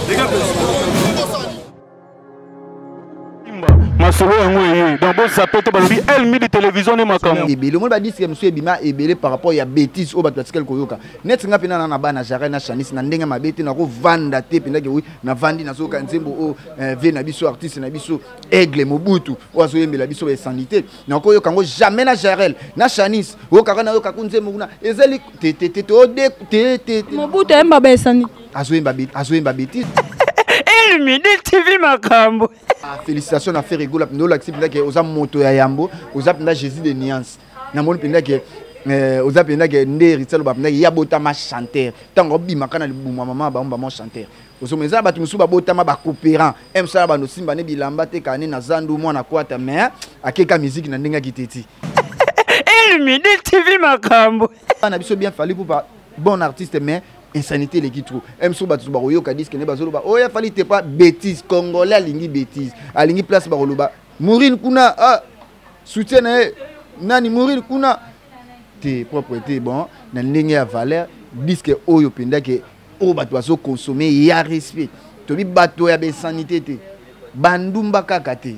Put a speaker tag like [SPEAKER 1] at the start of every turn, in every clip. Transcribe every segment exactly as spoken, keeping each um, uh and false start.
[SPEAKER 1] Masolo yango donc bon ça peut être elle mi de télévision ne makamo
[SPEAKER 2] ebele mo ba disque monsieur ebima ebele par rapport ya bêtise o ba tatikel koyoka net nga pena na bana jare na chanis na ndenga mabete na ko vanda te penda ke oui na vandi na soka nzembo o ve na biso artiste na biso aigle mobutu o azo yembela biso ba sanité na ko yoka ngo jamais na jarel na chanis o kaka na yoka kunzembo kuna ezeli te te te te te te
[SPEAKER 3] mobutu emba ba sanité
[SPEAKER 2] azo yemba azo yemba bêtise
[SPEAKER 3] Midi T V Makambo.
[SPEAKER 2] Félicitations à faire rigoler. Nous l'acceptons que aux âmes moto ya yambo, aux âmes na Jésus de nuance. Na mon penda que aux âmes penda que nderi tsalo ba penda ya botama chanteur. Tango bima kana libuma mama ba mba chanteur. Aux hommes za ba tumusu ba botama ba coopérant. Em ça ba no simba ne bilamba te kane na zandu mwana kwata mais akeka musique na ndenga kiteti.
[SPEAKER 3] Midi T V Makambo.
[SPEAKER 2] On a bien fallu pour pas bon artiste mais insanité les qui trop aime so batu ba oyoka disque ne bazolo ba oya fali te pas bêtise congolais alingi bêtise alingi place ba roloba mourir kuna ah soutien nani mourir kuna te propriété bon na ndenge ya valeur disque oyo penda ke o batu baso consommer ya respect to bi bato ya be sanité te bandumba kaka te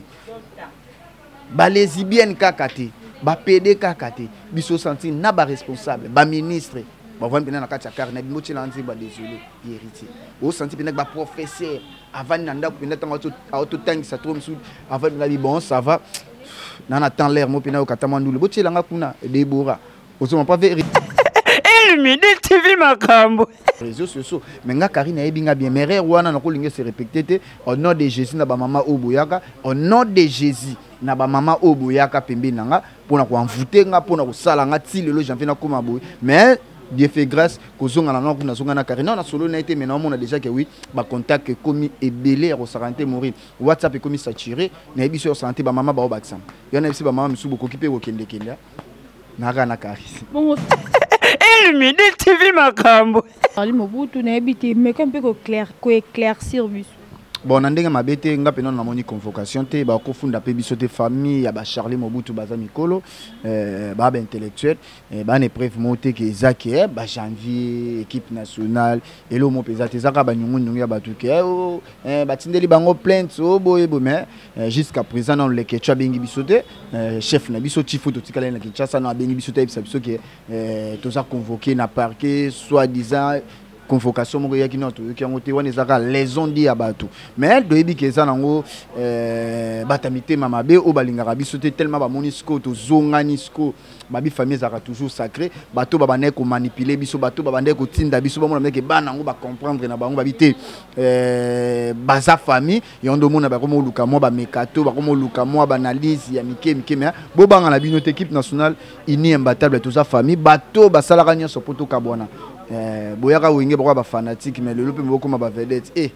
[SPEAKER 2] ba lesbienne kaka te ba pd kaka te biso sentir na ba responsable ba ministre ba vendre na kati ya carnet bimochi na nzimba désolé héritier au senti pena ba professeur avant nanda pena tango auto tangi sa trop msou avant la bon ça va nana temps l'air mo pena okatama ndulu bochi langa kuna debora osoma pas vérité
[SPEAKER 3] Midi T V Makambo
[SPEAKER 2] réseaux sociaux mais nga Karina ebinga bien mais wana na ko linge se répéter au nom de Jésus na ba mama oboyaka au nom de Jésus na ba mama oboyaka pembe nanga pona ko envoûter nga pona ko sala nga ti lelo j'en fais na koma boy mais Dieu fait grâce kozonga na noko na zonga na Karina na solo na été mais on a déjà que oui ba contact commis et belé au santé mourir WhatsApp commis saturé na ebi sur santé ba mama ba obaksam yana ebi ba mama misu boko kipe ko kende kende na ga na Karina
[SPEAKER 3] bon Midi T V Makambo ali mobutu na ebiti mais comme peu clair ko éclaircir biso
[SPEAKER 2] bon nandenge mabete nga pena na moni convocation te ba ko funda pe biso te famille ya ba Charlie Mobutu baza mikolo euh ba ba intellectuel ba ne preuve monter que Zaké ba janvier équipe nationale et lo mo peza te zaka ba nyungu nyungu ya batuke eh ba tindeli bango plainte o boye bo mais jusqu'à présent dans le Ketcha bengi biso te chef na biso tifo to tikala na Kinshasa na bengi biso te biso que euh toza convoqué na parquet soit disant convocation moko ya kinoto yoki yango te wana ezaka les on dit abatu mais doyebi ke eza nango euh batamite mama be o balingaka biso te tellement ba monisco to zonganisco babi famille ezaka toujours sacré bato babane ko manipuler biso bato babande ko tinda biso ba mona meke bana nango ba comprendre na bango babite euh baza famille yondo mona ba komo luka mo ba mekato ba komo luka mo ba analyse ya mike mike mais bo banga na bino équipe nationale ini imbattable to za famille bato basalaka nyoso poto kabwana euh boyaka wenge ba ba fanatique mais le lope mboko ma ba vedette eh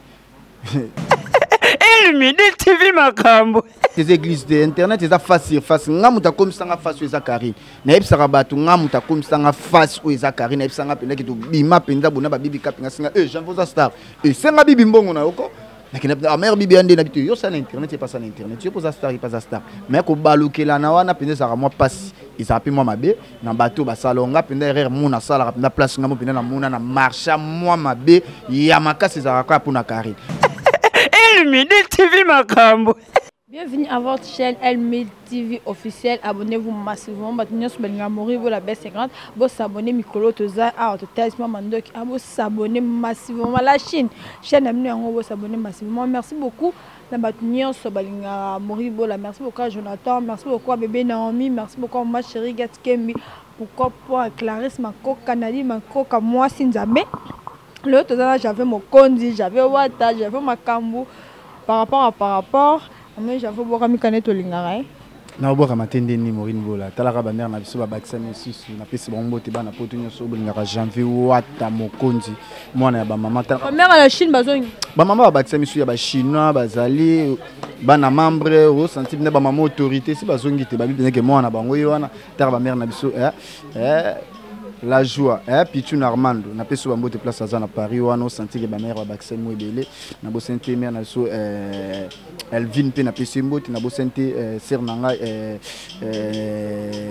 [SPEAKER 3] Midi T V Makambo
[SPEAKER 2] les églises de internet eza face sur face ngamuta komsanga face eza Karine na ebisaka bato ngamuta komsanga face o eza Karine na ebisanga penda kito bima penda bona ba bibi kapinga singa eh Jean Voza star et senga bibi mbongo na yoko lakini la mère bibi ande na bitu yo ça na internet c'est pas ça na internet yo posa star pas ça star mais ko balukela na wana penda saka moi passe ils appellent moi mabe na bato ba salonga penda erreur mona sala na place ngamo penda na mona na marcha moi mabe ya makasi za kwa pour na Karine
[SPEAKER 3] Midi T V Makambo. Bienvenue à votre chaîne Elmid T V officielle. Abonnez-vous massivement. Maintenant, si vous voulez vous la baisse cinquante, vous s'abonnez Mikolo Toza à Totalisme Mandok. Vous s'abonnez massivement à la chaîne. Chaîne Amni Ango, vous s'abonnez massivement. Merci beaucoup. La bâtonnière sur Balinga Moribola. Merci beaucoup à Jonathan. Merci beaucoup à bébé Naomi. Merci beaucoup à ma chérie Gatkembi. Pourquoi pas Clarisse Mako, Canadi Mako, à moi Sinzamé. L'autre j'avais mon condi, j'avais Wata, j'avais ma Kambu. Par rapport à par rapport, mais j'avais beaucoup de canettes au lingara.
[SPEAKER 2] Na oboka matende ni Maureen Bola. Talaka ba mère na biso ba bakisa mesusu na pesi bombo te ba na poto nyoso bolingara janvier Wata mokonzi. Mwana ya ba mama ta.
[SPEAKER 3] Ba mère à la Chine bazongi.
[SPEAKER 2] Ba mama ba bakisa mesusu ya ba chinois bazali ba na membre au senti na ba mama autorité si bazongi te ba bi ke mwana bango yo wana ta ba mère na biso eh eh la joie eh Pichu Armando na peso ba mbote place à Paris wana o senti que ba mère ba bakisa mo ebele na bo senti mère na so eh Elvin pe na peso mbote na bo senti ser nanga eh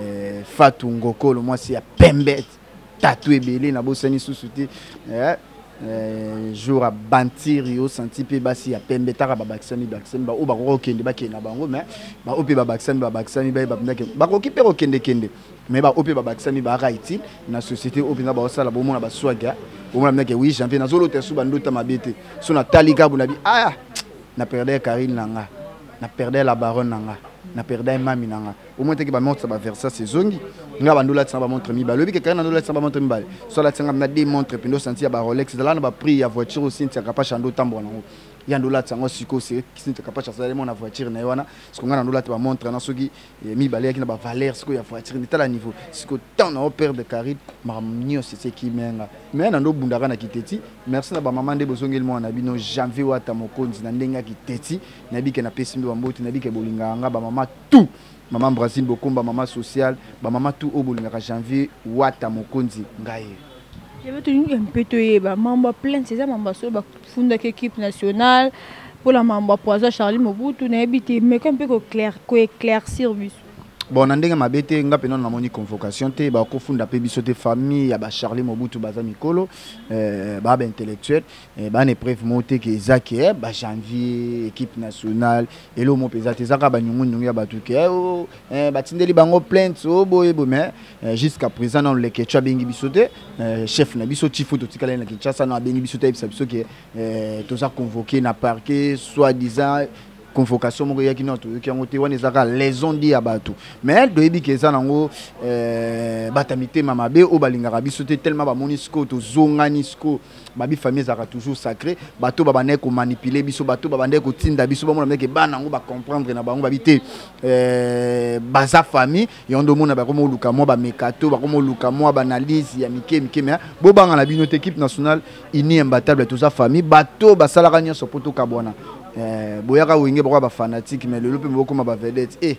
[SPEAKER 2] Fatou Ngokolo moi c'est ya pembet tatou ebele na bo seni susuti eh euh, jour à bantir yo senti pe basi ya pembe taka babaksami baksami ba o ba ko kende ba kenda bango mais ba o pe babaksami babaksami ba ba ndake ba ko kipe ko kende kende mais ba o pe babaksami ba raiti na société o pina ba osala bo mona ba swaga bo mona ndake oui janvier na zolo te su bandota mabete so na talika bu na bi ah na perdre Karine nanga na perdre la baronne nanga na perdre mami nanga au moins que ba montre ba versa saisongi nga bandola tsamba ba montre mi ba lobi ke Karine bandola tsamba ba montre mi ba so la tsanga na des montres pindo sentir ba Rolex là na ba prix ya voiture aussi ntia capable chando tambo na yandola tsango siko c'est qui ntia capable chando na voiture na wana siko nga bandola ba montre na soki mi ba ki na ba valeur siko ya voiture ni tala niveau siko tant na perdre Karine ma mnyo c'est qui menga mais na ndo bundaka na kiteti merci na ba maman de bozongeli mo na bino janvier wata mokonzi na ndenga kiteti na bike na pesi mbi bamboti na bike bolinga nga ba mama tout maman Brazil bokomba maman social ba maman tout au bolinga janvier wata mokonzi ngaye.
[SPEAKER 3] Je vais te dire un peu de ba mamba plein c'est ça mamba so ba funda équipe nationale pour la mamba poison Charlie Mobutu na habité mais un peu clair ko éclaircir bis.
[SPEAKER 2] Bon nandenge mabete nga pena na moni convocation te ba ko funda pe biso te famille ya ba Charlie Mobutu baza mikolo euh ba ba intellectuel e ba ne preuve monter que Zaké ba janvier équipe nationale et lo mo peza te zaka ba nyungu nyungu ya batu ke o eh ba tindeli bango plainte o boye bo mais jusqu'à présent dans le ketchup bengi biso te chef na biso chifu to tikala na Kinshasa na bengi biso te biso ke euh to za convoqué na parquet soit disant convocation moko yaki noto yoki yango te wana ezaka les on dit abatu mais doyebi ke eza nango euh batamite mamabe o balingaka biso te tellement ba monisco to zongani sco babi famille ezaka toujours sacré bato babane ko manipuler biso bato babane ko tinda biso bamona meke bana ngo ba comprendre na bango babite euh baza famille yondo mona ba komo luka mo ba mekato ba komo luka mo ba analyse ya mike mike mais bo banga na bino équipe nationale ini imbattable to za famille bato basalaka nyoso poto kabwana. Euh, boyaka wenge bako ba fanatique mais le lope mboko ma ba vedette eh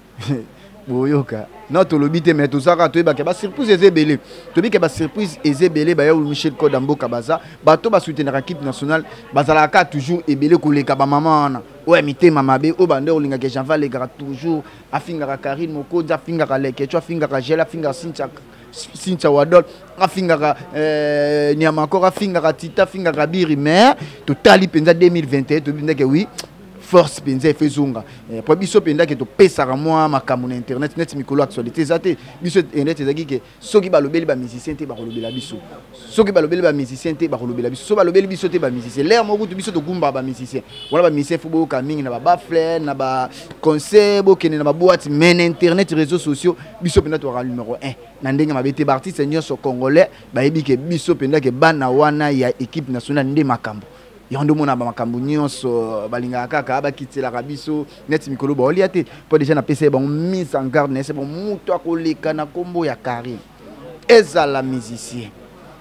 [SPEAKER 2] boyoka notre lobité mais tout ça ka to ba ke ba surprise ezebele to bi ke ba surprise ezebele ba yo Michel Kodambo kabaza bato ba soutenir équipe nationale bazalaka toujours ebele koleka ba maman na ouais mité mamabe o bande olinga ke Jean Val legara toujours afinga Karine Mokoza afinga ka leke tu afinga ka Gela afinga Sincha Sincha Wadol afinga euh Niamakora afinga Tita afinga Biri mais totali penza deux mille vingt et un to bi ndeke oui force penza efezunga eh pour biso penda ke to pesaka moi makambo na internet net mikolo actualité zate biso internet ezaki ke soki balobeli ba musicien te ba kolobela biso soki balobeli ba musicien te ba kolobela biso so balobeli biso te ba musicien l'air moko to biso to gumba ba musicien wala ba musicien fubo ka mingi na ba bafle na ba concert bo kene na ba boîte mais internet réseaux sociaux biso penda to ra numéro un na ndenge mabete ba artiste nyonso congolais ba yebi ke biso penda ke bana wana ya équipe nationale nde makambo yondo mona ba makambo nyonso balinga kaka ba kitela kabiso net mikolo ba olia te po déjà na P C bon mise en garde c'est bon muto akoleka na kombo ya Karine ezala musicien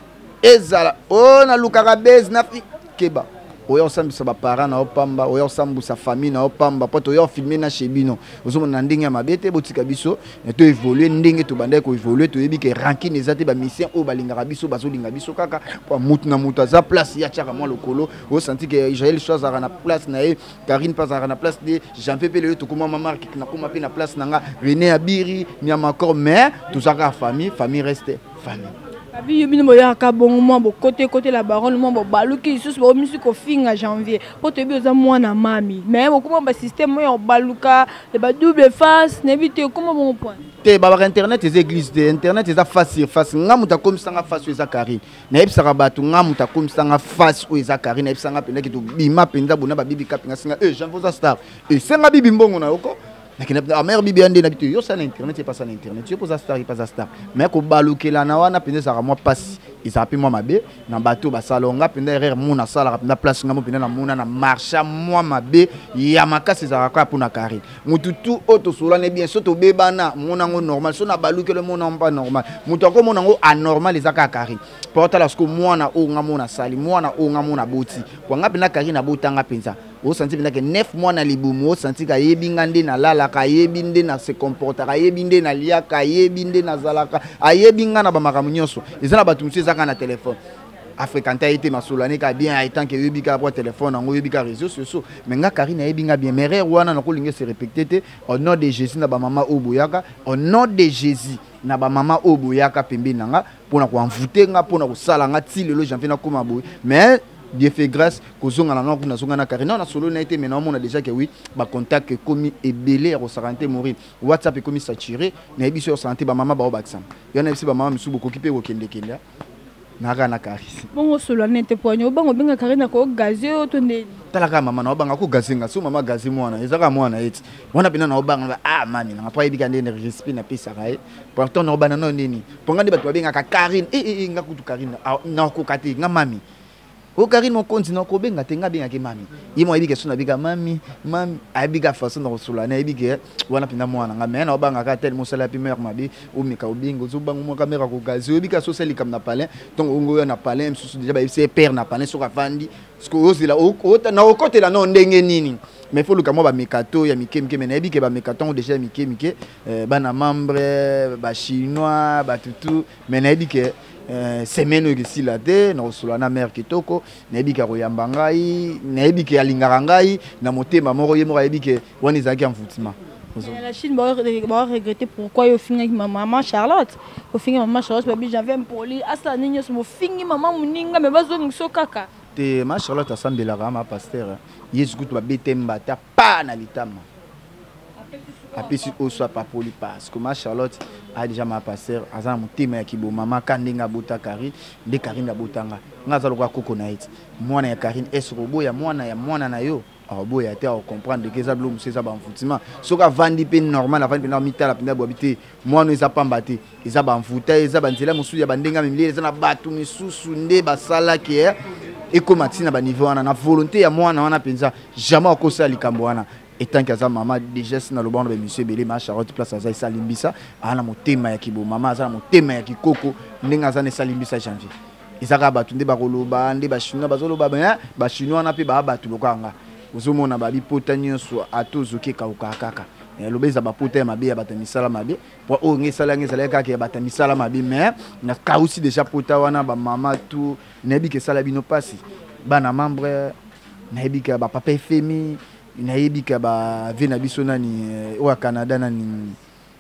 [SPEAKER 2] ezala ona lukaka base na keba oyo sambisa ba parents na opamba oyo sambusa famille na opamba po to yo filmer na chebino ozo na ndenge ya mabete botika biso to évoluer ndenge to banda ko évoluer to yebi ke ranking ezate ba mission o balinga biso bazolinga biso kaka po mutu na mutu za place ya chaka moi lokolo o senti que Israël chose à na place na e Karine pas à na place de Jean-Pepe le to kuma mama na kuma pe na place nanga René Abiri Niamakor mais tout ça ka famille famille reste famille.
[SPEAKER 3] Abi yobino boya ka bon mo bo côté côté la baronne mo bo baluki isusu bo musique ko finga janvier po te bi oza mwana mami mais bo kuma ba système mo yo baluka e ba double face nebite kuma bon point
[SPEAKER 2] te ba internet les églises de internet eza face face ngamuta comme ça nga face eza Karine na ebisaka batu ngamuta comme ça nga face o eza Karine na ebisanga penda ki to bima penza bona ba bibi kapinga singa eh Jean Voza star et senga bibi mbongo na yoko la mère bibi ande na bitu yo ça na internet pas ça na internet yo posa star pas star mais ko balukela na wana pende ça moi passe ils appellent moi mabe na bateau ba salonga pende erreur mona sala na place ngamo pende na mona na marcha moi mabe ya makasi za ka pour na Karine mutu tout auto solane bien soto bebana mona ngo normal so na balukela mona pas normal mutu ko mona ngo anormal les aka Karine porta la sko mona o ngamo na sali mona o ngamo na boti kwa ngapi na Karine na botanga penza o senti bien que neuf mois na libumu o senti ka yebinga nde na lala ka yebinde na se comporta ka yebinde na liaka yebinde na zalaka ayebinga na ba makamu nyonso ezana batu msi ezaka na téléphone a fréquenté été ma solane ka bien étant que yebika pour téléphone en yebika réseaux sociaux mais nga Karine yebinga bien mais rare wana na ko linge se répéter au nom de Jésus na ba mama oboyaka au nom de Jésus na ba mama oboyaka pembe nanga pona ko envoûter nga pona ko sala nga ti lelo j'en fais na koma boy mais Dieu fait grâce que zonga na ngona zonga na Karine na solo na été maintenant on a déjà que oui ba contact commis et belé au santé mourir WhatsApp est commis saturé na biso santé ba mama ba obaksam yona biso ba mama misu boko kipe ko kende kende naka na Karine
[SPEAKER 3] bongo solo na te poigno bango benga Karine ko gazio to ndeni
[SPEAKER 2] talaka mama na obanga ko gazinga so mama gazi mwana ezaka mwana eti wana pina na obanga ah mami na pa yebika ndene respect na pesa kai pourtant na obana no nini ponga ndi batu babenga ka Karine eh eh nga kutu Karine na ko kati nga mami o Karine mon compte na ko benga te nga benga ke mami yimo yebika so na bika mami mami ayebika façon na solo na yebika wana pina mwana nga mena obanga ka tel mosala pi mère mabi o mika obingo zo bango mo kamera ko gazi yebika so seli kam na palais donc ngo na palais msusu déjà ba c'est père na palais so ka fandi parce que ozila o na o côté la non ndenge nini mais faut le kamo ba mekato ya mike mike mais yebika ba mekato déjà mike mike bana membre ba chinois ba tutu mais yebika semaine ici la te na solo na mère kitoko na yebika royamba ngai na yebika alingaka ngai na motema moko ye moko yebika wani zaki en football.
[SPEAKER 3] La Chine va regretter pourquoi il finit avec ma maman Charlotte. Au finir maman Charlotte, baby j'avais un poli. Asa ninyo so fingi maman muninga mais bazo ngso kaka.
[SPEAKER 2] Te ma Charlotte asambela ma pasteur. Yesu kutu ba betemba ta pa na litama. Apesi o soit pas poli parce que ma Charlotte a déjà ma pasteur azana mutema ya kibo mama kandinga bota Karine de Karine botanga. Ngaza lokwa koko na iti. Mwana ya Karine esrobo ya mwana ya mwana na yo. Alors bon, il y a à comprendre que ça blum c'est ça en footiment. Ce qu'a vendu pe normal, la vente pe normal la pena boabité. Moi nous a pas battu. Ils a ban fouta, ils a ban tela musu ya bandenga même les na batu misusu nde basala qui est et comme atina ba niveau na volonté ya moi na wana penza jamais ko ça likambo wana. Et tant que ça maman déjà na le bon de monsieur Belé ma Charlotte place ça ça limbisa ana motema ya kibo mama za motema ya kikoko ndenga za ne salimbisa janvier. Ils batu nde ba koloba nde ba chinois bazoloba ba ba chinois na pe ba batu lokanga. Uzomona babi pota nyonso atozoke kauka kaka lobeza bapota ya mabe ya bata misala mabe po o ngesala ngesala kaka ya bata misala mabe mais na kausi déjà pota wana ba mama tu nebi ke sala bino pasi bana membre nebi ke ba papa femi nebi ke ba vena biso nani o Canada nani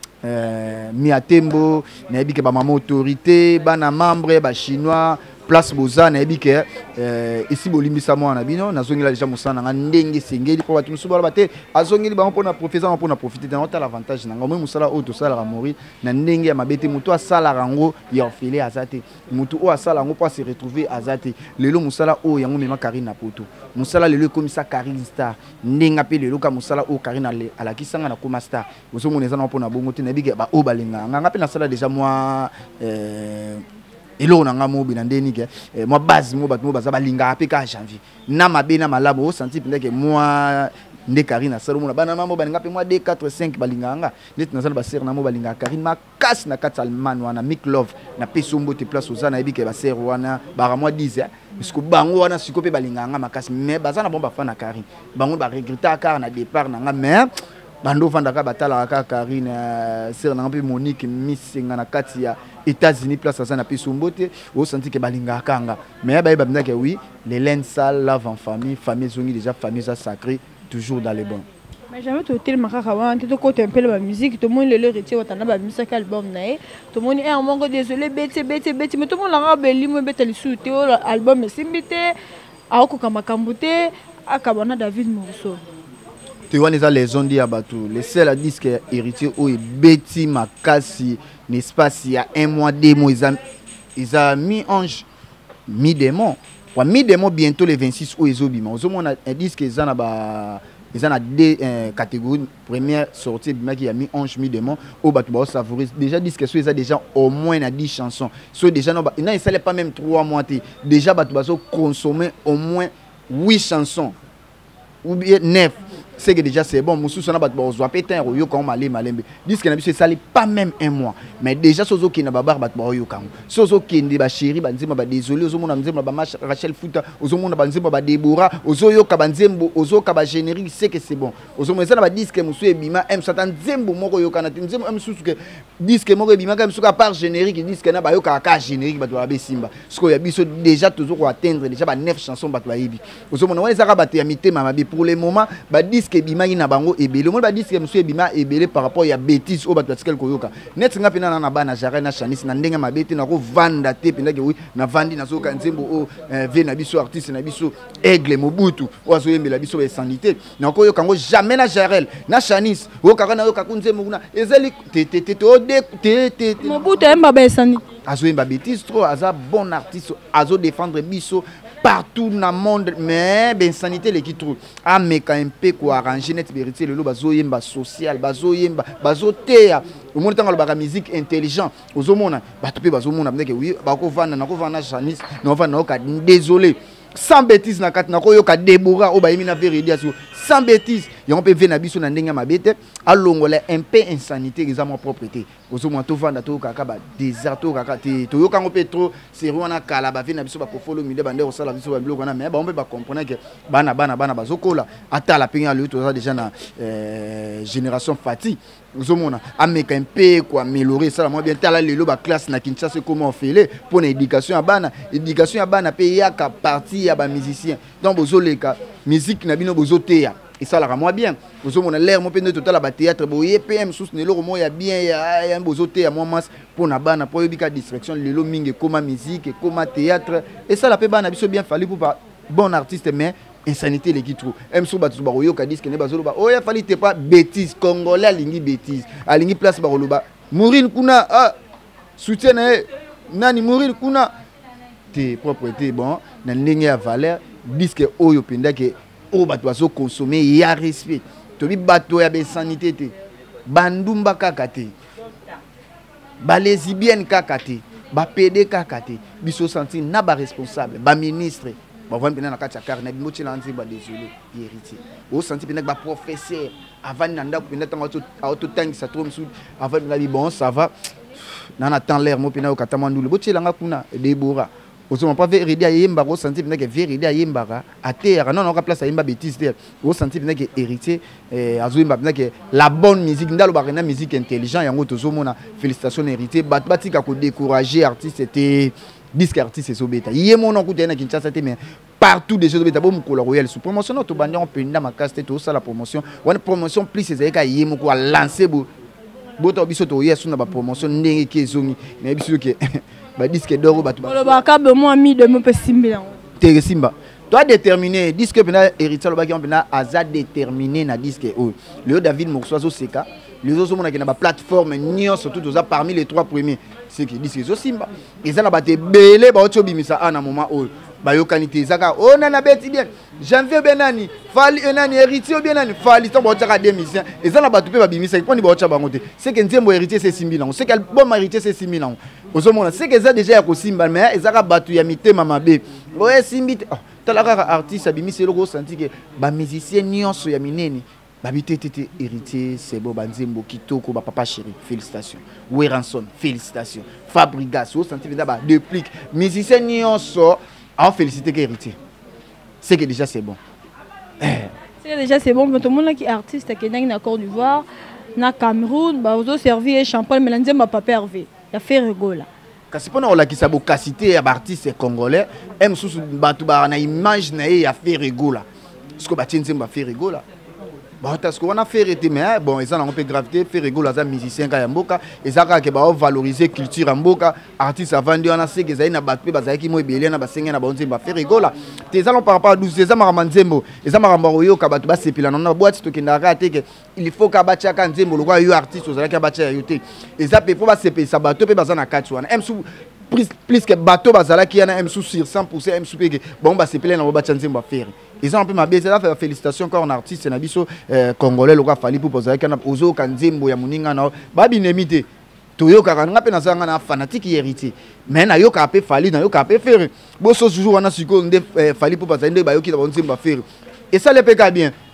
[SPEAKER 2] euh mi atembo nebi ke ba mama autorité bana membre ba chinois place boza na yebike euh ici bolimbisa mwana bino nazongela déjà musana nga ndenge sengeli po batu musuba bate azongeli bango pona professeur pona profiter dans l'autre avantage nanga moi musala o to sala ka mori na ndenge ya mabete muto asala rango ya ofele azate muto o asala ngo po se retrouver azate lelo musala o yango mema Karine na poto musala lelo komisa Karine star ndenga pe lelo ka musala o Karine ala kisanga na koma star ozomoneza na pona bongo te na yebike ba o balinga nga pe na sala déjà moi euh et là on a un mot bien ndeni que moi base moi bat moi base balinga apeka janvier na mabe na malamu o senti peut-être que moi nde Karine na salo mona bana mamo balinga pe moi deux quatre cinq balinga nga net na sala ba ser na mo balinga Karine ma casse na kat Salman wana Mick Love na pesombo te place ozana ebike ba ser wana ba moi dix parce que bango wana siko pe balinga nga makasi mais bazana bomba fa na Karine bango ba regretter car na départ na nga mais bando fandaka batala ka Karine ser na pe Monique missinga na kati ya États-Unis place ça na pisumbote au senti que balinga kanga mais ba ba que oui les laines sales lave en famille famille zongi déjà famille ça sacré toujours dans les bons
[SPEAKER 3] mais jamais tout tel makaka wana te côté un peu la musique tout le monde le retire watana ba musique album nae tout le monde est en manque désolé bete bete bete mais tout le monde la rabeli mo bete le souté album simbité ako kama kambute akabana David Morso
[SPEAKER 2] tu vois les ondes ya batu les seuls disques héritier ou beti makasi n'est-ce pas s'il y a un mois deux mois ils a ils a mis ange mi démon wa mi démon bientôt les vingt-six ou ils obima aux on a un disque ils en a ba ils en a deux catégories première sortie bima qui a mis ange mi démon au batu ba savourer déjà disque so ils a déjà au moins na dix chansons so déjà non non il s'allait pas même trois mois déjà batu ba so consommer au moins huit chansons ou bien neuf c'est que déjà c'est bon musu sona bat bo zo pétain yo quand malé malembe disque na biso ça pas même un mois mais déjà sozo ki na babar bat bo yo kan sozo ki ndi ba chéri ba nzima ba désolé ozo mona nzima ba Rachel Futa ozo mona ba nzima ba Deborah ozo yo ka ba nzembo ozo ka ba générique c'est que c'est bon ozo mona ça ba disque musu ebima m satan nzembo moko yo kana nzembo m susu que disque moko ebima ka musu ka par générique disque na ba yo ka ka générique ba to ba simba sko ya biso déjà toujours ko atteindre déjà ba neuf chansons ba to yebi ozo mona wa ezaka ba te ya mitema mabe pour le moment ba disque bimaki na bango ebele mo ba disque monsieur bima ebele par rapport ya bêtise o bato tsikel koyoka net nga pena na bana jare na chanis na ndenga mabete na ko vanda te pena ke oui na vandi na zoka nzembo o ve na biso artiste na biso aigle mobutu o azo yembela biso ba sanité na ko yoka ngo jamais na jarel na chanis o kaka na yoka kunzembo kuna ezeli te te te te te
[SPEAKER 3] mobutu emba ba sanité
[SPEAKER 2] azo yemba bêtise trop aza bon artiste azo défendre biso partout dans le monde mais ben sanité les qui trouve a meka un peu ko arranger net vérité le lo bazo yemba social bazo yemba bazo tea au monde tango ba musique intelligent ozo mona bato pe bazo mona ndeke oui ba ko vanda na ko vanda chanis na vanda na ka désolé sans bêtise na kat na ko yo ka Deborah o ba yimi na vérité aso sans bêtise yon pe vena biso na ndenga mabete alongola un peu insanité les amours propreté ozo mona to vanda to kaka ba désert to kaka te to yo kango pe trop sérieux na kala ba vena biso ba profolo mide bande o sala biso ba bloko na mais ba on peut ba comprendre que bana bana bana bazokola ata la pinga le to déjà na euh, génération fati ozo mona ameka un peu quoi améliorer ça moi bien tala lelo ba classe na Kinshasa comment on fait pour l'éducation à bana éducation à bana pe ya ka partie ya ba musicien donc bozo leka musique na bino bozo teya et ça la moi bien bozo mona l'air mo pe no total ba théâtre boye P M sous nelo mo ya bien ya ya bozo teya moi mas pour na bana pour yobika distraction lelo mingi comme musique comme théâtre et ça la pe bana biso bien fallu pour pas bon artiste mais insanité les qui trouve m so batu ba royo ka disque ne bazolo ba oh ya fali te pas bêtise congolais alingi bêtise alingi place ba roloba mourir kuna ah soutien nani mourir kuna te propreté bon na ndenge ya valeur disque oyo penda ke o batu bazo consommer ya respect to bi bato ya be sanité te bandumba kaka te ba lesbienne kaka te ba P D kaka te biso senti na ba responsable ba ministre ba vant pena na kati ya carnet moti na nzi ba désolé héritier o senti pena ba professeur avant nanda pena tango auto tangi sa trop sud avant na bi bon ça va na na temps l'air mo pena o katamandulu boti langa kuna Deborah o so pas vérité ya yemba o senti pena que vérité ya yemba à terre non non ka place ya yemba bêtise terre o senti pena que héritier eh azo yemba pena que la bonne musique ndalo ba na musique intelligent yango tozo mona félicitations héritier bat batika ko décourager artiste c'était disque artiste so beta yemo non kutena Kinshasa te mais partout des choses beta bom ko la royal sous promotion to bandi on penda makaste to ça la promotion one promotion plus c'est ka yemo ko lancer bo boto biso to yesu na ba promotion ndenge ke zongi mais biso ke ba disque d'or ba to ba
[SPEAKER 3] ba ka be mo ami de mo pe simba
[SPEAKER 2] te simba toi déterminé disque pena héritier lo ba ki on pena aza déterminé na disque o le David Moursoiso seka les autres monde qui na ba plateforme nion surtout aux parmi les trois premiers c'est qui disent que simba et ça na ba te belé ba ocho bimisa ana moment o ba yo kanité zaka o nana beti bien janvier benani fali enani héritier bien nani fali to ba ocha deux musiciens et ça na ba to pe ba bimisa poni ba ocha bangote c'est que nzembo héritier c'est simbi là c'est que bon héritier c'est simbi là ozo mona c'est que ça déjà ya ko simba mais ezaka batu ya mitema mabe o simbi talaka artiste abimisi loko senti que ba musicien nyonso ya mineni babité tété héritier c'est bon banzembo kitoko ba papa chéri félicitations Weranson félicitations Fabrigas au senti ba duplique musicien nyonso a félicité que héritier c'est que déjà c'est bon
[SPEAKER 3] c'est déjà c'est bon mais tout le monde qui artiste qui est na Côte d'Ivoire na Cameroun ba ozo servir champagne mais nzemba papa Hervé ya fait rigola
[SPEAKER 2] kasi pona ola kisabo kasité ya artiste congolais m susu batu ba na image na ya fait rigola ce que ba tinzemba fait rigola bon parce qu'on a fait arrêter mais bon ils ont un peu gravité fait rigoler les musiciens ka mboka et ça ka ke ba valoriser culture mboka artiste avant de on a sait que ça na battu ba ki mo ebele na ba senga na ba onzi ba fait rigoler tes allons par rapport à douze ça mara nzembo et ça mara mbaroyo ka battu ba sepila na boîte to kenda raté que il faut ka bacha ka nzembo lo kwa yo artiste ozala ka bacha yote et ça peut pas sepé ça bateau pe bazana kati wana m sou plus plus que bateau bazala ki na m sou sur cent pour cent m sou pe bon ba sepila na ba bacha nzembo faire ils ont un peu ma bien ça fait félicitations encore un artiste na biso congolais lo ka fali pour poser kana ozo kanzembo ya muninga na ba binemité to yo ka nga pe na sanga na fanatique héritier mais na yo ka pe fali na yo ka pe faire bo so toujours wana siko nde fali pour poser nde ba yo ki na bonzembo faire et ça le peka bien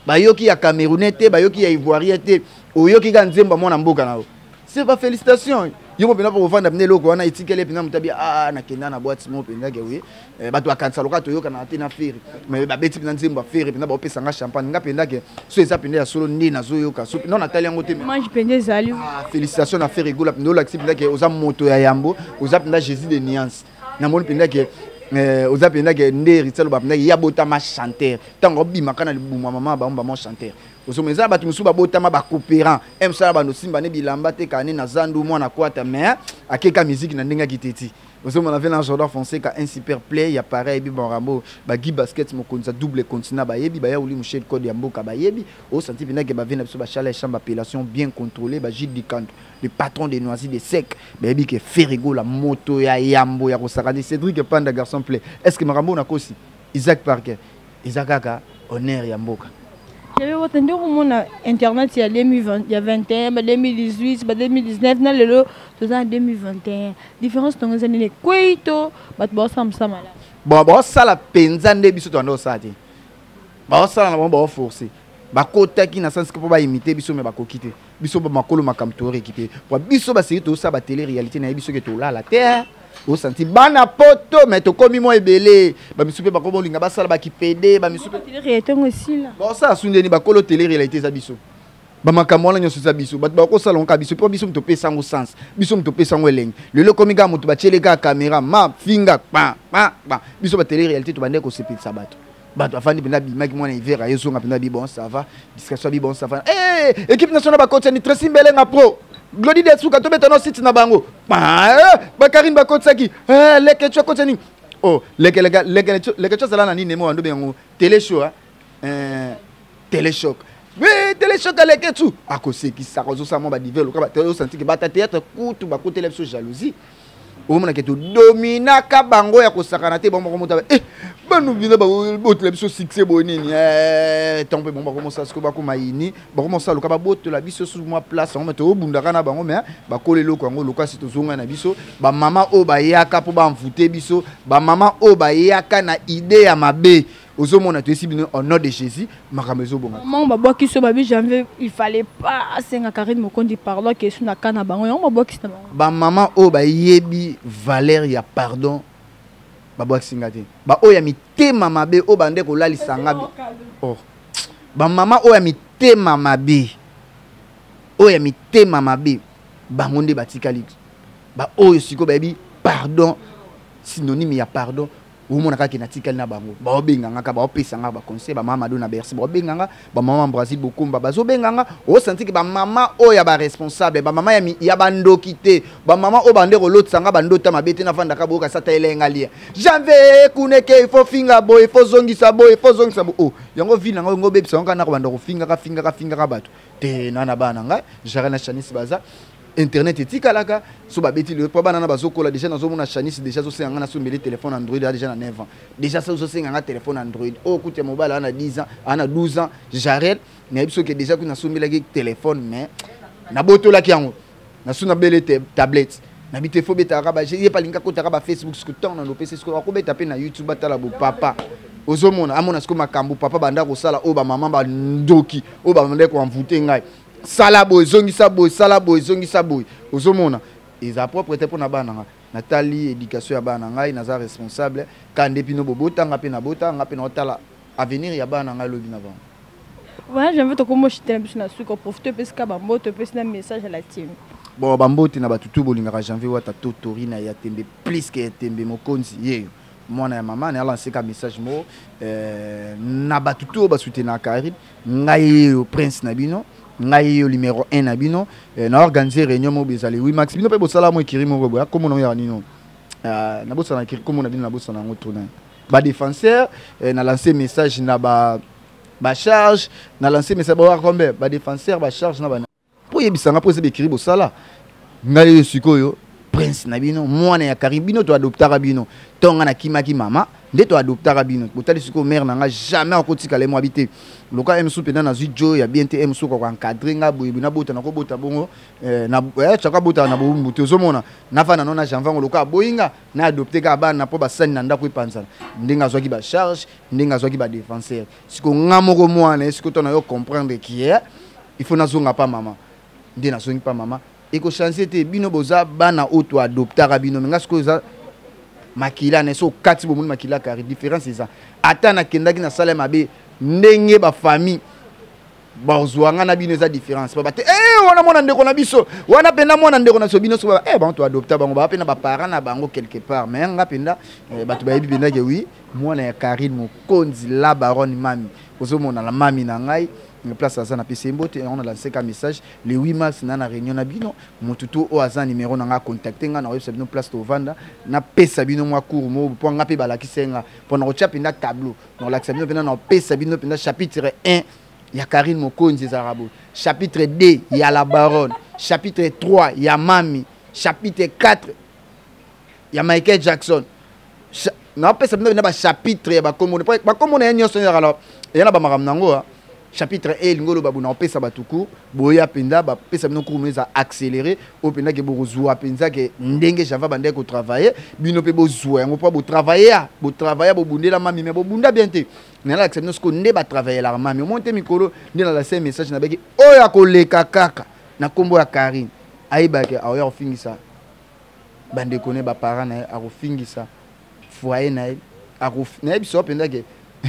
[SPEAKER 2] bayoki ya Camerounais te bayoki ya Ivoirien te oyoki ka nzemba mwana mboka nao c'est pas félicitations yo mo pena pour vendre amener loko wana etikele pena mutabi ah na kenda na boîte mo pena ke oui bato akansa loka to yoka na te na faire mais ba beti pena nzemba faire pena ba opesa nga champagne nga penda ke so eza penda ya solo ndi na zo yoka so non natali yango te
[SPEAKER 3] mange penda zali
[SPEAKER 2] ah félicitations na faire rigola pena la penda ke oza moto ya yambo oza penda Jésus de nuance na moni penda ke eh oza penda ke nderi tsalo ba penda ya bota ma chanteur tango bima kana libuma mama ba mba mo chanteur osomeza batu musuba botama ba coopérant emsala ba no simba ne bilamba te kane na zandu mwana kwata mais akeka musique na ndenga kiteti osomona vena Jordan Fonseca un super play ya pareil bi bon rambo ba gi basket mo konza double continent ba yebi ba ya uli Michel code ya mboka ba yebi o senti pena ke ba vena biso ba chala chambre appellation bien contrôlée ba Gilles Dikanto le patron des Noisy de Sec ba yebi ke Ferigo la moto ya yambo ya kosakadi Cédric Panda garçon play est-ce que marambo na kosi Isaac Parker Isaac Kaka honneur ya mboka.
[SPEAKER 3] J'avais entendu mon internet il y a deux mille vingt, il y a vingt et un, deux mille dix-huit, deux mille dix-neuf, dans le lot, tout ça en deux mille vingt et un. Différence dans les années quoi bah tu ça me ça mal.
[SPEAKER 2] Bon bon ça la penza nde biso to ndo ça te. Ba ça na bon ba forcer. Ba kota ki na sens que pour ba imiter biso mais ba kokite. Biso ba makolo makamtori équipé. Pour biso ba série to ça ba télé réalité na biso que to là la terre. Au senti bana poto mais to komi mo ebele ba misupe ba ko bolinga ba sala ba kipede ba misupe
[SPEAKER 3] télé réalité aussi là
[SPEAKER 2] bon ça asundeni ba kolo télé réalité za biso ba makambo la nyoso za biso ba ba ko sala on ka biso po biso mto pesa ngo sens biso mto pesa ngo eleng lelo komi ga mutu ba cheleka caméra ma finga pa pa pa biso ba télé réalité to bande ko sepisa bato bato afandi pena bi maki mwana hiver ayeso nga pena bi bon ça va discussion bi bon ça va eh équipe nationale ba coach ni Tracy Mbelenga pro Glody de Souka to betano site na bango ba Bakarine bakotsaki eh leke tcho kotsani oh leke leke leke leke tcho sala na nini mo ando bengo télé show eh télé choc oui télé choc leke tchu akoseki sa kozo sa mo ba divelo ka ba télé senti ke bata théâtre kutu ba côté lepso jalousie o mona ke to domina ka bango ya kosakana te bomba ko mota eh banu bina ba bot lepso succès bonini eh tombe bomba ko mosa sko ba ko maini ba ko mosa loka ba bot la biso sous moi place on mete o bundaka na bango mais ba kolelo ko ngo loka sito zonga na biso ba mama o ba yaka po ba mfute biso ba mama o ba yaka na idée ya mabe ozomona to esi bino au nom de Jésus makamezo bonga
[SPEAKER 3] maman ba boki so ba bi janvier il fallait pas senga Karine Mokondi pardon que sur na kana bango on ba boki na bango
[SPEAKER 2] ba mama o ba yebi valeur ya pardon ba boki singate ba o ya mitema mabe o bande ko lalisanga bi oh ba mama o ya mitema mabe o ya mitema mabe bango nde batikali ba o siko ba bi pardon synonyme ya pardon ou mon akaki na tikali na bango ba obenganga ka ba opesanga ba conseil ba mama do na bercy ba obenganga ba mama Brazil bokumba ba zo benganga o senti ke ba mama o ya ba responsable ba mama ya ya bandoki te ba mama o bande ko lotsanga bandota mabete na fanda ka boka sata elenga lia janvier kuneke il faut finga boy il faut zongisa boy il faut zongisa bo oh yango vina ngo ngo bebisa ngo na ko banda ko finga ka finga ka finga ka bato te nana bana nga jarana chanisi baza internet etikalaka so babeti le problème na bazokola déjà nazo mona Chanis déjà so senga na so mbele téléphone Android déjà na neuf ans déjà so so senga téléphone Android oh kuti mobile ana dix ans ana douze ans Jarel na biso que déjà kuna so mbele téléphone mais na botola ki yango na so na bele tablette na bité fo beta ka ba je pas linga ko ta ba Facebook ce que tant na no P C ce ko ko beta pe na YouTube batala bo papa ozomona amona ce ko makambo papa banda ko sala o ba maman ba ndoki o ba mande ko envoûter ngai sala boy zongisa boy sala boy zongisa boy ozomona eza propre te pona bana Nathalie éducation ya bana ngai naza responsable kande pino bobota nga pe na bota nga pe na otala avenir ya bana ngai lobi na bango
[SPEAKER 3] ouais j'aimerais te comment j'étais na suko profiter parce que ba mbote parce na message à la team
[SPEAKER 2] bon ba mbote na batutu bolingaka janvier wata totori na ya tembe plus que tembe mokonzi yeyo mwana ya mama na lancé ka message mo euh na batutu ba soutenir Karine ngai prince na bino ngai yo numéro un na bino na organiser réunion mo bezali oui max bino pe bosala mo ekiri mo boya comme on ya nino euh na bosala ekiri comme on a bino na bosala ngoto na ba défenseur na lancé message na ba ba charge na lancé message ba combien ba défenseur ba charge na ba po yebisanga po se ekiri bosala ngai yo sikoyo prince na bino mwana ya Karine bino to adoptara bino tonga na kimaki mama nde to adoptaka bino botali siko mère nanga jamais akotika le mo habité loka M sou pena na zujo ya bien te M sou ko encadrer nga boye na bota na ko bota bongo na eh chaka bota na bo mbuto zomona na fa na nona janvango loka boyinga na adopter ka bana na po ba sani na ndako ipanzana ndinga zwaki ba charge ndinga zwaki ba défenseur siko nga moko mwana siko to na yo comprendre qui est il faut na zonga pa mama ndé na zongi pa mama et ko changer te bino boza bana auto adopter ka bino nga siko za makila ne so kati bo mun makila car différence c'est ça atana kendaki na sala mabe ndenge ba famille bazwanga na bino za différence ba te eh wana mona ndeko na biso wana penda mona ndeko na so bino so eh ba to adopter bango ba pena ba parents na bango quelque part mais nga penda ba to ba yebi penda ke oui mwana ya Karine Mokonzi la baronne mami ozo mona la mami na ngai place à ça na P C Mbote on a lancé un message le huit mars na na réunion na bino motutu o aza numéro na nga contacter nga na website no place to vanda na pesa bino mwa cours mo po nga pe balaki senga po na kocha pinda tableau donc l'accès bino pinda na pesa bino pinda chapitre un ya Karine Mokonzi Zarabo chapitre deux ya la baronne chapitre trois ya mami chapitre quatre ya Michael Jackson na pesa bino na ba chapitre ya ba komo ba komo na nyoso ya alors ya na ba maram nango chapitre un ngolo babuna opesa batuku boya penda ba pesa bino kurumeza accélérer o penda ke bozwa penza ke ndenge java bande ko travailler bino pe bozwa ngo pa bo travailler bo travailler bo bundela mami me bo bunda bien te na la accès ko nde ba travailler la mami monte mikolo nde na la same message na beki oya ko leka kaka na kombo ya Karine aiba ke aoya ofingisa bande kone ba parents na a ofingisa foyer na a na biso penda ke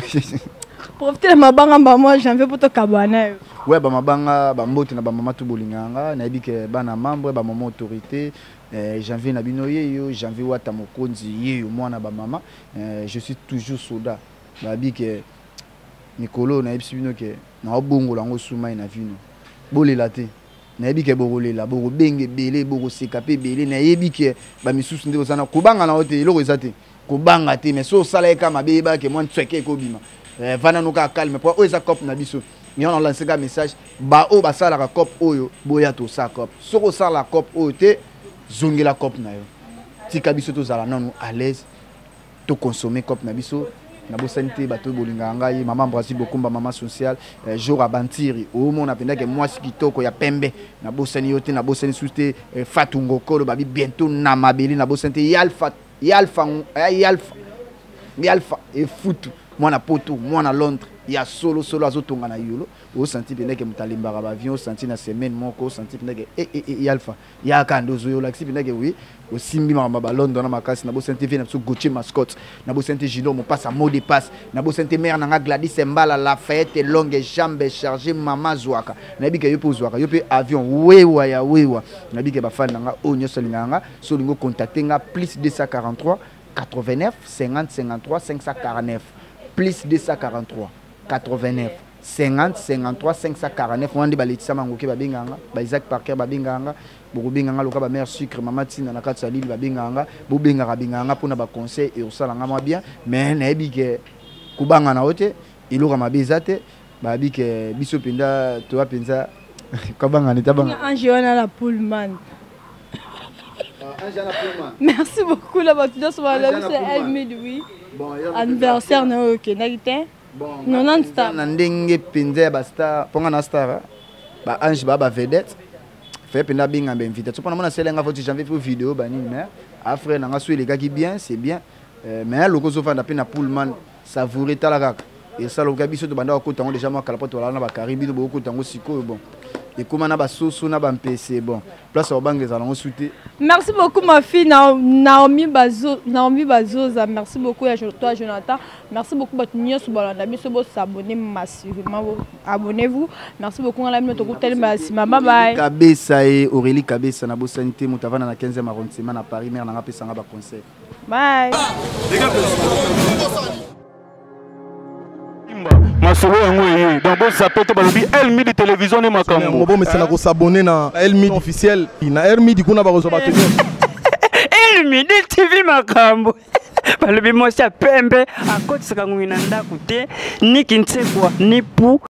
[SPEAKER 3] profiter de ma banga ba moi janvier pour to kabana
[SPEAKER 2] ouais ba mabanga ba mbote na ba mama tu bolinganga na bike bana membre ba mama autorité euh, janvier na bino yeyo janvier wata Mokonzi yeyo mwana ba mama euh, je suis toujours soldat ba bike Nikolo na ebisi bino ke na obongo lango suma na vino bolela te na bike bokolela boko benge belé boko sekape belé na yebike ba misusu nde bozana kubanga na hote eloko ezate kubanga te mais so sala eka mabeba ke moi tsweke ko bima eh vana nuka calme pour oza cop na biso ni on lance un message ba o ba sala ka cop oyo boya to sa cop soko sala cop oyo te zongela cop na yo tika biso to zala nanu à l'aise to consommer cop na biso na bo santé bato bolinga ngai maman Brazil bokumba maman social eh, jour à bantiri o mo na penda ke moi kitoko ya pembe na bo sani yote na bo sani sute eh, fatungo kolo babi bientôt na mabeli na bo santé yalfa yalfa yalfa yalfa et foot moi na poto moi na Londres ya solo solo azotonga na yolo o senti penda ke mutalimbara ba avion senti na semaine moko senti penda ke e e e alpha ya kando zo yo la penda ke oui o simbi ma ba Londres na makasi na bo senti vena so Gauthier mascotte na bo senti Gino mo passe à mot de passe na bo senti mère na Gladys Mbala la fête longue jambe chargée mama zwaka na bi ke yo po zwaka yo pe avion wewa ya wewa na bi ke ba fan nga o nyoso linganga so lingo contacter nga plus deux cent quarante-trois quatre-vingt-neuf cinquante cinquante-trois cinq cent quarante-neuf plus deux cent quarante-trois quatre-vingt-neuf cinquante cinquante-trois cinq cent quarante-neuf on dit baletisa mangoke babenganga ba Isaac Parker babenganga bokubenganga loka ba mère sucre mama tina na katsa lili babenganga bobengaka benganga pona ba conseil et osalanga mwa bien mais na ebike kubanga na ote iloka mabeza te ba bike biso penda to apenza kabanga neta banga
[SPEAKER 3] Angiona la Pullman. Merci beaucoup la batuda sur la c'est Elmid oui. Anniversaire na OK nagite.
[SPEAKER 2] Bon,
[SPEAKER 3] non star.
[SPEAKER 2] Na ndenge penza ba star, ponga na star. Ba Ange ba ba vedette. Fait penda binga ba invité. Tu pona mona selenga foti janvier pour vidéo ba ni mais après na nga sou les gars qui bien, c'est bien. Mais loko so fanda pe na Pullman savourer talaka. Et ça le gars biso to banda ko tango déjà moi kala poto na ba Caribe bo ko tango siko bon. Et comment na ba soso na ba P C bon. Place au banque za lango souté.
[SPEAKER 3] Merci beaucoup ma fille Naomi Bazo Naomi Bazoza. Merci beaucoup à toi Jonathan. Merci beaucoup à tous sur balanda biso bo s'abonner massivement abonnez-vous. Merci beaucoup à la notre hôtel Massima. Bye bye.
[SPEAKER 2] Kabesa et Aurélie Kabesa na bo santé mutavana na quinzième arrondissement na Paris mère na pesa nga ba conseil.
[SPEAKER 3] Bye.
[SPEAKER 1] Masolo yango donc bon ça peut être balobi Elmid télévision ne makambo
[SPEAKER 4] ngo mais na ko s'abonner na Elmid officiel na Elmid kuna ba ko batenir
[SPEAKER 5] Elmid T V makambo balobi mo sa pembe akotisa ngwina ndakute ni kintsekwa ni pu